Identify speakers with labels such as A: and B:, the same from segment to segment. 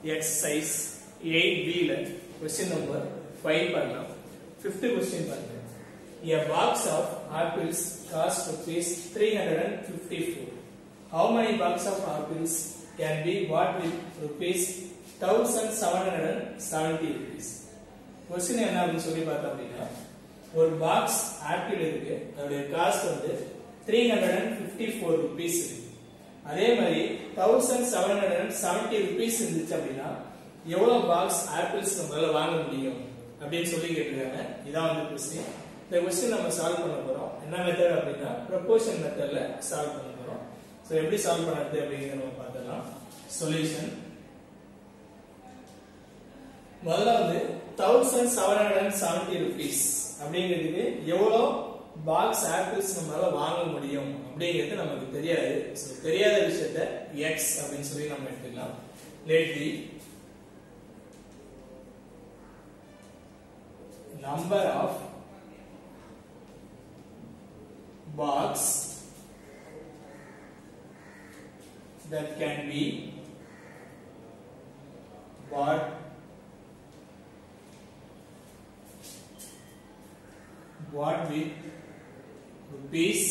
A: exercise 8b ல question number 5 பார்க்கலாம். 5th question பாருங்க. A box of apples cost rupees 354. How many box of apples can be bought with rupees 1770 rupees? question என்ன அப்படினு சொல்லி பார்த்தோம் அப்படினா ஒரு பாக்ஸ் ஆப்பிள் இருக்கு, அதோட காஸ்ட் வந்து 354 rupees இருக்கு. அதே மாதிரி 1770 rupees இருந்துச்சு அப்படினா எவ்வளவு பாக்ஸ் ஆப்பிள்ஸ் நம்மளால வாங்க முடியும் அப்படினு சொல்லி கேட்டிருக்காங்க. இதான் வந்து क्वेश्चन. இந்த क्वेश्चन நம்ம சால்வ் பண்ண போறோம். என்ன மெத்தட் அப்படினா ப்ரொபோர்ஷன் மெத்தட்ல சால்வ் பண்ண போறோம். சோ எப்படி சால்வ் பண்றது அப்படிங்கறத நம்ம பார்த்தலாம். சொல்யூஷன் முதல்ல வந்து 1770 rupees அப்படிங்கிறதுக்கு எவ்வளவு பாக்ஸ் ஆப்பிள்ஸ் நம்மளால வாங்க முடியும் அப்படிங்கிறது நமக்கு தெரியாது. சோ தெரியாத விஷயத்தை x அப்படினு சொல்லி நம்ம எடுத்துக்கலாம். let the number of box that can be bought with rupees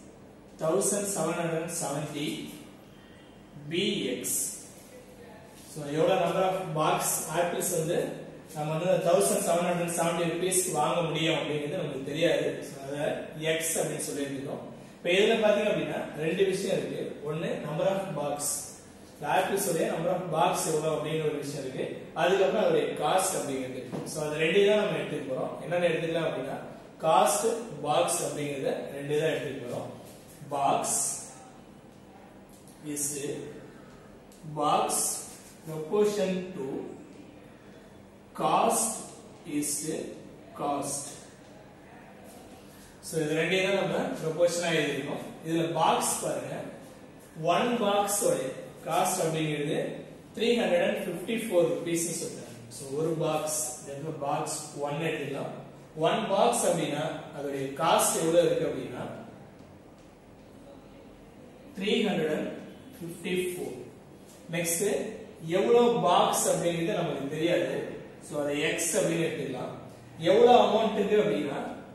A: 1770 bx. so எவ்வளவு number of box apples வந்து நம்ம வந்து 1770 rupees வாங்க முடியும் அப்படிங்கிறது நமக்கு தெரியாது. சோ அத x அப்படி சொல்லி இருக்கோம். இப்போ இதுல பாத்தீங்க அப்படினா ரெண்டு விஷயம் இருக்கு. ஒன்னு நம்பர் ஆஃப் பாக்ஸ், ஆப்பிள்ஸ் உடைய நம்பர் ஆஃப் பாக்ஸ் எவ்வளவு அப்படிங்கிற ஒரு விஷயம் இருக்கு. அதுக்கு அப்புறம் அதோட காஸ்ட் அப்படிங்கிறது. சோ அது ரெண்டு தான் நம்ம எடுத்துக்க போறோம். என்னென்ன எடுத்துக்கலாம் அப்படினா காஸ்ட், பாக்ஸ் அப்படிங்கறத ரெண்டு தான் எடுத்துக்க போறோம். Box is box proportion to cost is cost. so இது ரெண்டையும் தான் நம்ம ப்ரொபோர்ஷனா எழுதிருக்கோம். இதுல பாக்ஸ் பாருங்க, 1 பாக்ஸ் ஓட காஸ்ட் அப்படிங்கிறது 354 rupees னு சொல்றாங்க. so ஒரு பாக்ஸ் இந்த பாக்ஸ் 1 எடுத்துக்கலாம். 1 பாக்ஸ் அப்படினா அதோட காஸ்ட் எவ்வளவு இருக்கு அப்படினா 354. நெக்ஸ்ட் எவ்வளவு பாக்ஸ் அப்படிங்கிறது நமக்கு தெரியாது. சோ அதை x அப்படினு எடுத்துக்கலாம். எவ்வளவு அமௌண்ட் இருக்கு அப்படினா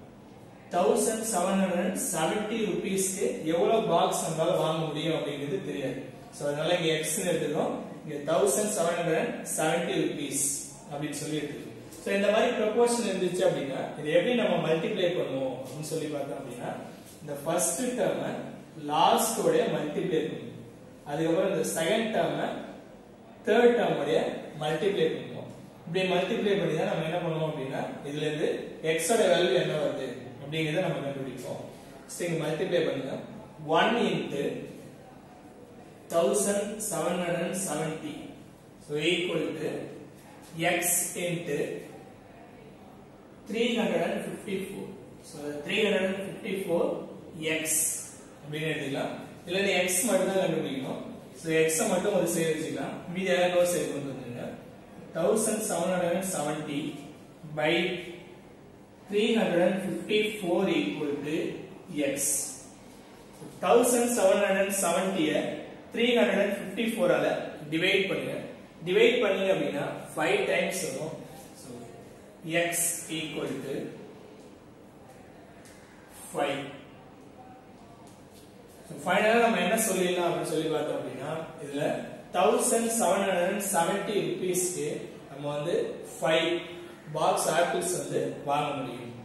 A: 1770 ரூபீஸ்க்கு எவ்வளவு பாக்ஸ் நம்மால வாங்க முடியும் அப்படிங்கிறது தெரியாது. சோ அதனால இங்க x னு எடுத்துறோம். இங்க 1770 ரூபீஸ் அப்படி சொல்லி எடுத்துக்கலாம். சோ இந்த மாதிரி ப்ரொபோர்ஷன் இருந்துச்சு அப்படினா இதை எப்படி நம்ம மல்டிப்ளை பண்ணுவோம் அப்படினு சொல்லி பார்த்தோம் அப்படினா இந்த ஃபர்ஸ்ட் டேர்மை லாஸ்ட் ஓட மல்டிப்ளை பண்ணுவோம். அதுக்கு அப்புறம் இந்த செகண்ட் டேர்மை தேர்ட் டேர்ம் ஓட மல்டிப்ளை பண்ணுவோம். இப்படி மல்டிப்ளை பண்ணி தான் நம்ம என்ன பண்ணுவோம் அப்படினா இதுல இருந்து x ஓட வேல்யூ என்ன வருது அப்படிங்கறத நம்ம கண்டுபிடிப்போம். சோ இங்க மல்டிப்ளை பண்ணுங்க. 1 into 1770 so equal to x into 354. so 354 x அப்படினு எடுத்துக்கலாம். இல்ல நீ x மட்டும் தான் கண்டுபிடிக்கணும். so x மட்டும் ஒரு சைடு வச்சுக்கலாம். மீதி எல்லாம் நோ சைடு கொண்டு வந்துருங்க. 1770 by 354 equal to x. 1770 354 ஆல டிவைட் பண்ணுங்க. டிவைட் பண்ணீங்க அப்படினா 5 டைம்ஸ் வரும். so x equal to 5. so ஃபைனலா நம்ம என்ன சொல்லிடலாம் அப்படி சொல்லி பார்த்தோம் அப்படினா இதுல 1770 ரூபீஸ்க்கு நம்ம வந்து 5 பாக்ஸ் ஆப்பிள்ஸ் வந்து வாங்க முடியும்.